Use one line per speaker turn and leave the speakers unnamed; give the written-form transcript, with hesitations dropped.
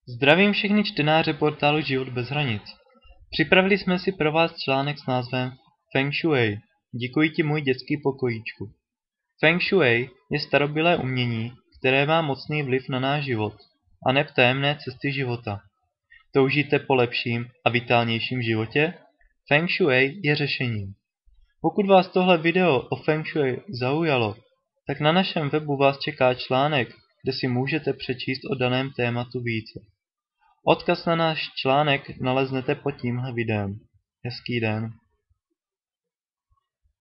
Zdravím všechny čtenáře portálu Život bez hranic. Připravili jsme si pro vás článek s názvem Feng Shui. Děkuji ti, můj dětský pokojíčku. Feng Shui je starobylé umění, které má mocný vliv na náš život, a neb tajemné cesty života. Toužíte po lepším a vitálnějším životě? Feng Shui je řešením. Pokud vás tohle video o Feng Shui zaujalo, tak na našem webu vás čeká článek, kde si můžete přečíst o daném tématu více. Odkaz na náš článek naleznete pod tímhle videem. Hezký den.